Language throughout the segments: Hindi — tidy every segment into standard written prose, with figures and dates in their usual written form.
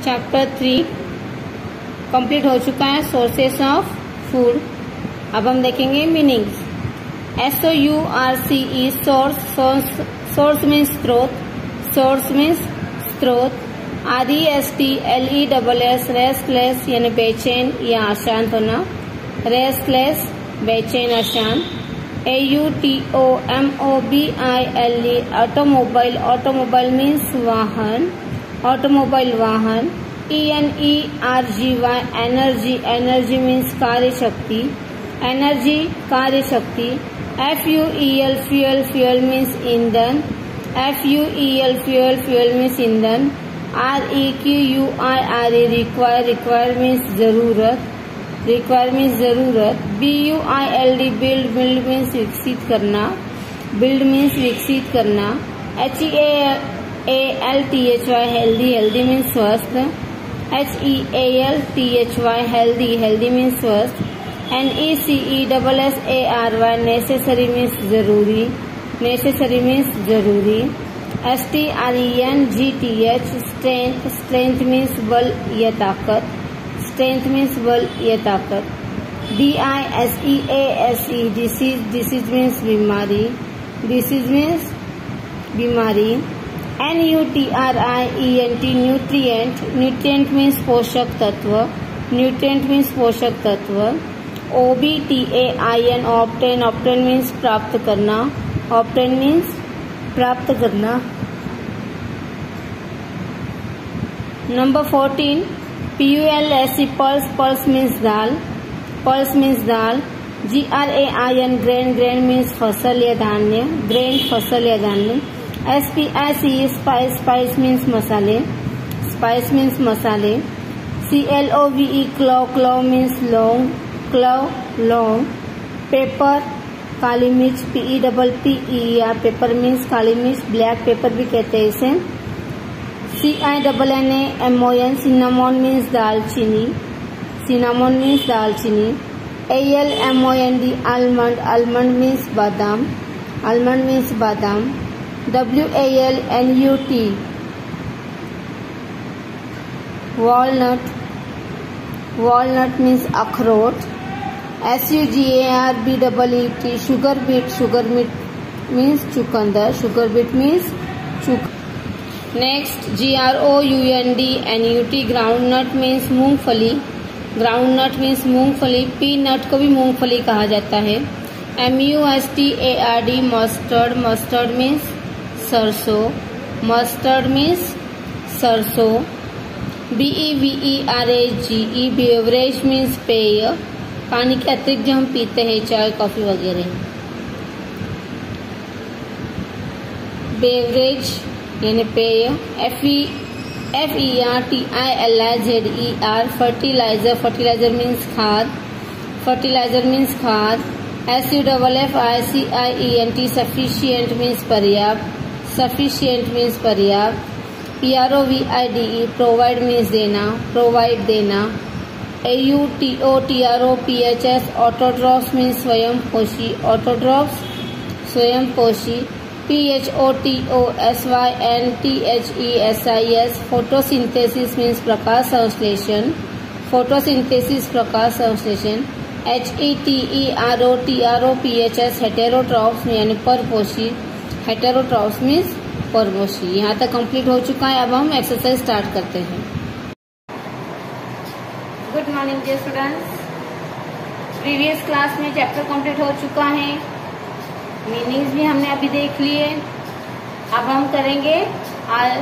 चैप्टर 3 कंप्लीट हो चुका है, सोर्सेस ऑफ फूड। अब हम देखेंगे मीनिंग्स। SOURCE सोर्स मीन्स स्रोत, सोर्स मीन्स स्रोत। RESTLESS रेस्टलेस यानी बेचैन या अशांत होना, रेस्टलेस बेचैन अशांत। AUTOMOBILE ऑटोमोबाइल, ऑटोमोबाइल मीन्स वाहन, ऑटोमोबाइल वाहन। ENERGY एनर्जी, एनर्जी मीन्स कार्य शक्ति, एनर्जी कार्य शक्ति। FUEL फ्यूल, फ्यूल मीन्स ईंधन, FUEL फ्यूल, फ्यूल मीन्स ईंधन। REQUIRE रिक्वायर, रिक्वायर मीन्स जरूरत, रिक्वायर मीन्स जरूरत। BUILD बिल्ड, बिल्ड मीन्स विकसित करना, बिल्ड मीन्स विकसित करना। HEALTHY हेल्दी, हेल्दी मीन्स स्वस्थ, HEALTHY हेल्दी, हेल्दी मीन्स स्वस्थ। NECESSARY नेसेसरी मीन्स जरूरी, नेसेसरी मीन्स जरूरी। STRENGTH स्ट्रेंथ, स्ट्रेंथ मीन्स बल या ताकत, स्ट्रेंथ मीन्स बल या ताकत। DISEASE डिसीज, डिसीज मीन्स बीमारी, डिसीज मीन्स बीमारी। NUTRIENT न्यूट्रिएंट, न्यूट्रिएंट मीन्स पोषक तत्व, न्यूट्रिएंट मीन्स पोषक तत्व। OBTAIN ऑब्टेन, ऑब्टेन मीन्स प्राप्त करना, ऑब्टेन मीन्स प्राप्त करना। Number 14 PULSE pulse, pulse means दाल, पल्स मीन्स दाल। GRAIN ग्रेन, ग्रेन मीन्स फसल या धान्य, ग्रेन फसल या धान्य। SPICE स्पाइस, स्पाइस मीन्स मसाले, स्पाइस मीन्स मसाले। CLOVE क्लो, क्लो मीन्स लौंग, क्लो लौंग। पेपर काली मिर्च, PEPPE या पेपर मीन्स काली मिर्च, ब्लैक पेपर भी कहते हैं इसे। CINNAMON सिनामोन मीन्स दालचीनी, सिनामोन मीन्स दालचीनी। ALMOND आलमंड, आलमंड मीन्स बादाम, आलमंड मीन्स बादाम। WALNUT वॉलनट, वॉलनट मीन्स अखरोट। SUGARBEET sugar beet, sugar beet means चुकंदर, शुगर बीट मीन्स चुक। नेक्स्ट GROUNDNUT ग्राउंडनट मीन्स मूंगफली, ग्राउंडनट मीन्स मूंगफली। पीनट को भी मूंगफली कहा जाता है। MUSTARD मस्टर्ड, मस्टर्ड मीन्स सरसों, मस्टर्ड मीन्स सरसों। BEVERAGE बेवरेज मीन्स पेय, पानी के अतिरिक्त जो हम पीते हैं, चाय कॉफी वगैरह। बेवरेज यानी पेय। FERTILIZER फर्टिलाइजर, फर्टिलाइजर मीन्स खाद, फर्टिलाइजर मीन्स खाद। SUFFICIENT सफिशिएंट मीन्स पर्याप्त, सफिशिएंट मीन्स पर्याप्त। PROVIDE प्रोवाइड मीन्स देना, प्रोवाइड देना। AUTOTROPHS ऑटोट्रॉफ्स मीन्स स्वयं पोषी, ऑटोट्रॉफ्स स्वयं पोषी। PHOTOSYNTHESIS फोटोसिंथेसिस मीन्स प्रकाश संश्लेषण, फोटोसिंथेसिस प्रकाश संश्लेषण। HETEROTROPHS हेटेरोट्रॉफ्स यानी परपोषी, हेटेरोट्रॉफ्स मीन्स परपोषी। यहाँ तक कंप्लीट हो चुका है। अब हम एक्सरसाइज स्टार्ट करते हैं। Good morning dear students. Previous class में चैप्टर कंप्लीट हो चुका है, मीनिंग्स भी हमने अभी देख लिए। अब हम करेंगे आज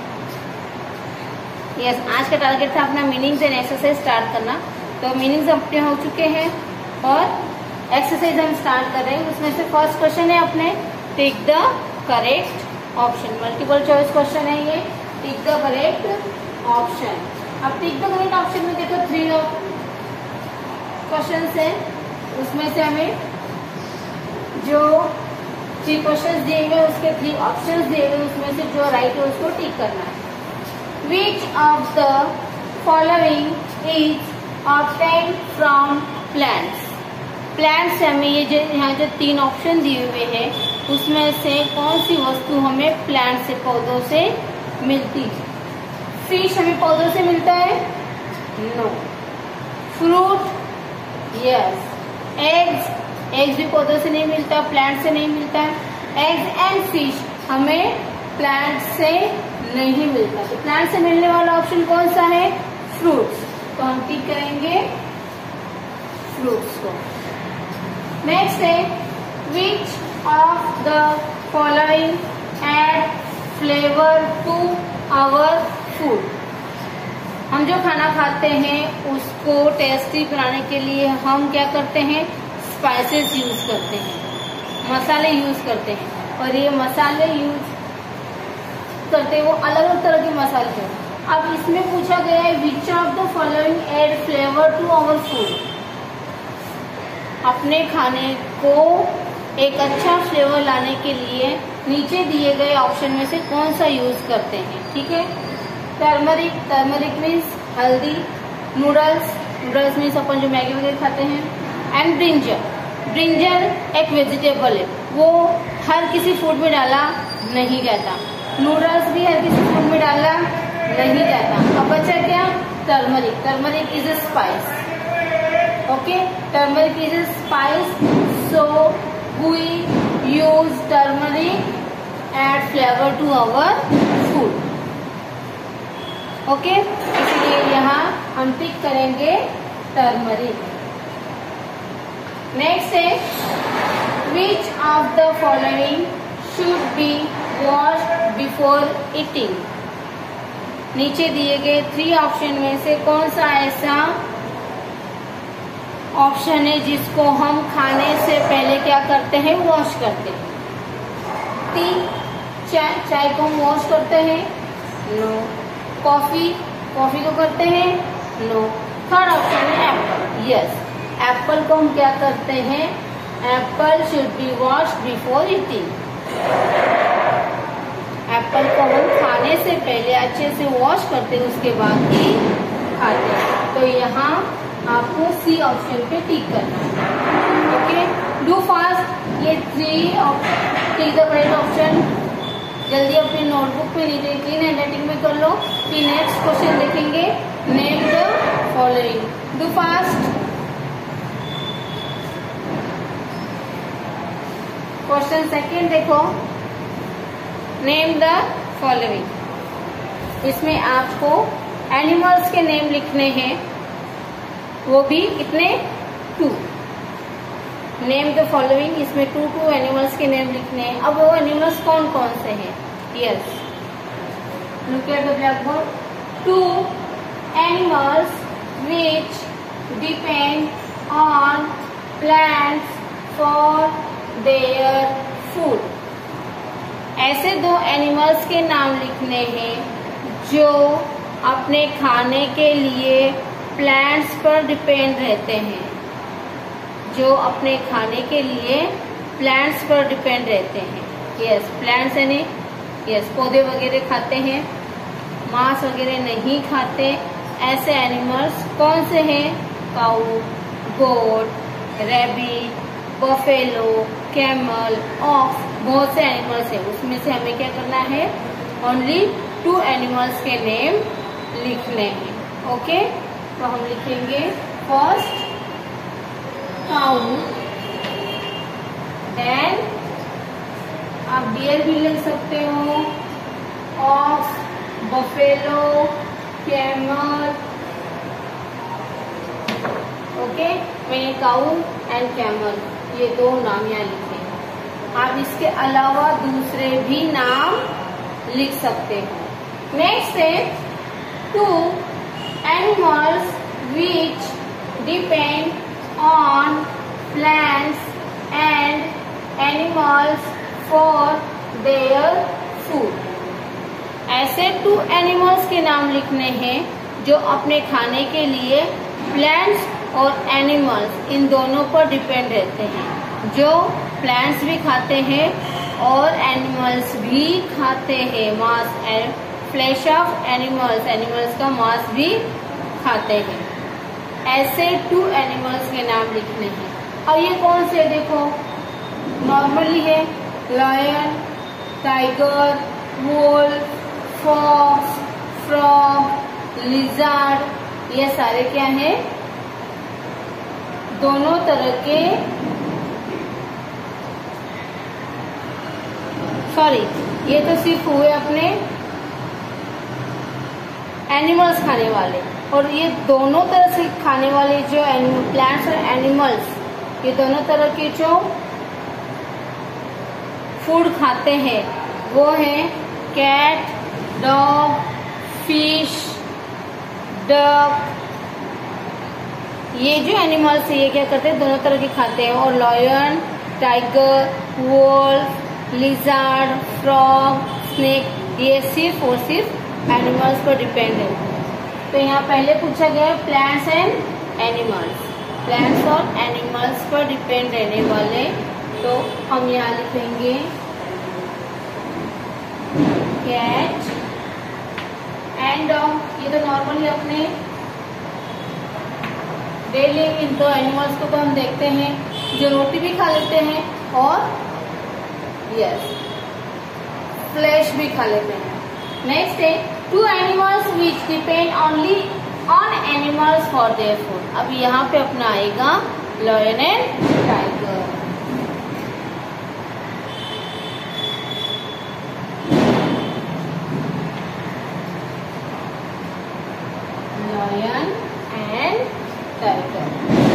का टारगेट था अपना मीनिंग्स एंड एक्सरसाइज स्टार्ट करना। तो मीनिंग्स अपने हो चुके हैं और एक्सरसाइज हम स्टार्ट कर रहे हैं। उसमें से फर्स्ट क्वेश्चन है अपने tick the correct option, multiple choice question है ये। Tick the correct option. अब टिक द करेक्ट ऑप्शन में देखो 3 क्वेश्चन है, उसमें से हमें जो 3 क्वेश्चन दिए हुए उसके 3 ऑप्शन दिए हुए, उसमें से जो राइट है उसको टिक करना है। Which of the following is obtained from plants. Plants से हमें ये जो यहाँ जो 3 ऑप्शन दिए हुए हैं उसमें से कौन सी वस्तु हमें प्लांट से, पौधों से मिलती है। फिश हमें पौधों से मिलता है? नो। फ्रूट? यस। एग्स भी पौधों से नहीं मिलता, प्लांट से नहीं मिलता। एग्स एंड फिश हमें प्लांट से नहीं मिलता, तो प्लांट से मिलने वाला ऑप्शन कौन सा है? फ्रूट्स। तो हम टिक करेंगे फ्रूट्स को। नेक्स्ट है which of the following add flavour to our food. हम जो खाना खाते हैं उसको टेस्टी बनाने के लिए हम क्या करते हैं? स्पाइसेस यूज करते हैं, मसाले यूज करते हैं। और ये मसाले यूज करते हैं वो अलग अलग तरह के मसाले हैं। अब इसमें पूछा गया है which of the following add flavour to our food. अपने खाने को एक अच्छा फ्लेवर लाने के लिए नीचे दिए गए ऑप्शन में से कौन सा यूज करते हैं? ठीक है, टर्मरिक मीन्स हल्दी, नूडल्स मीन्स अपन जो मैगी वगैरह खाते हैं, एंड ब्रिंजल एक वेजिटेबल है, वो हर किसी फूड में डाला नहीं जाता। नूडल्स भी हर किसी फूड में डाला नहीं जाता। अब बचा क्या? Turmeric is a spice. Okay, turmeric is a spice, so we use turmeric add flavour to our food. Okay, इसलिए यहाँ हम टिक करेंगे टर्मरिक। नेक्स्ट है which of the following should be washed before eating. नीचे दिए गए 3 ऑप्शन में से कौन सा ऐसा ऑप्शन है जिसको हम खाने से पहले क्या करते हैं? वॉश करते हैं। चाय को हम वॉश करते हैं? नो। कॉफी को करते हैं? नो। थर्ड ऑप्शन है एप्पल। यस, एप्पल को हम क्या करते हैं? Apple should be washed before eating. Apple को हम खाने से पहले अच्छे से वॉश करते हैं, उसके बाद ही खाते हैं। तो यहाँ आपको सी ऑप्शन पे टिक करना है। Okay, do fast. ये 3 द राइट ऑप्शन जल्दी अपनी नोटबुक पे क्लीन हैंडराइटिंग में कर लो। फिर नेक्स्ट क्वेश्चन देखेंगे, name the following. Do fast. Question second देखो, नेम द फॉलोइंग। इसमें आपको एनिमल्स के नेम लिखने हैं, वो भी कितने? 2। नेम द फॉलोइंग, इसमें 2 एनिमल्स के नेम लिखने हैं। अब वो एनिमल्स कौन कौन से हैं? Yes, look at the black board. 2 animals which depend on plants for their food. ऐसे 2 एनिमल्स के नाम लिखने हैं जो अपने खाने के लिए प्लांट्स पर डिपेंड रहते हैं, जो अपने खाने के लिए प्लांट्स पर डिपेंड रहते हैं। यस, प्लांट्स यानी यस पौधे वगैरह खाते हैं, मांस वगैरह नहीं खाते। ऐसे एनिमल्स कौन से हैं? Cow, goat, rabbit, buffalo, camel, ox, बहुत से एनिमल्स हैं। उसमें से हमें क्या करना है? ओनली 2 एनिमल्स के नेम लिखने हैं। ओके, तो हम लिखेंगे फर्स्ट काऊ, देन आप डियर भी लिख सकते हो, ऑक्स, बफेलो, कैमल। ओके, मैंने काऊ एंड कैमल ये 2 नाम यहाँ लिखे हैं। आप इसके अलावा दूसरे भी नाम लिख सकते हो। नेक्स्ट है 2 animals which depend on plants and animals for their food। ऐसे 2 एनिमल्स के नाम लिखने हैं जो अपने खाने के लिए प्लांट्स और एनिमल्स इन दोनों पर डिपेंड रहते हैं, जो प्लांट्स भी खाते हैं और एनिमल्स भी खाते हैं। मांस एंड फ्लैश ऑफ एनिमल्स का मांस भी खाते हैं। ऐसे 2 एनिमल्स के नाम लिखने हैं। और ये कौन से? देखो, नॉर्मली है lion, tiger, wolf, fox, frog, lizard, ये सारे क्या है, दोनों तरह के, सॉरी ये तो सिर्फ हुए अपने एनिमल्स खाने वाले, और ये दोनों तरह से खाने वाले जो प्लांट्स और एनिमल्स, ये दोनों तरह के जो फूड खाते हैं वो है कैट, डॉग, फिश, डक। ये जो एनिमल्स है ये क्या करते हैं, दोनों तरह के खाते हैं। और lion, tiger, wolf, lizard, frog, snake, ये सिर्फ और सिर्फ एनिमल्स पर डिपेंड है। तो यहाँ पहले पूछा गया प्लांट्स एंड एनिमल्स, प्लांट्स और एनिमल्स पर डिपेंड रहने वाले, तो हम यहाँ लिखेंगे कैट एंड डॉग। ये तो नॉर्मली अपने डेली इन दो एनिमल्स को तो हम देखते हैं जो रोटी भी खा लेते हैं और यस फ्लैश भी खा लेते हैं। नेक्स्ट है two animals which depend only on animals for their food. अब यहाँ पे अपना आएगा lion and tiger. Lion and tiger,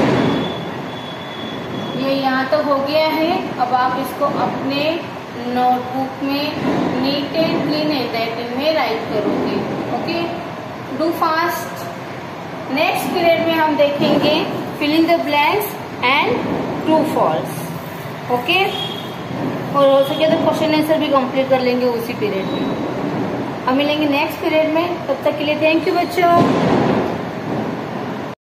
ये यहाँ तक हो गया है। अब आप इसको अपने नोटबुक में नीट एंड क्लीन हैंडराइटिंग में राइट करोगे। Okay, do fast. Next period में हम देखेंगे fill in the blanks and true false. Okay, और हो सके तो क्वेश्चन आंसर भी कंप्लीट कर लेंगे उसी पीरियड में। हम मिलेंगे नेक्स्ट पीरियड में, तब तक के लिए थैंक यू बच्चों।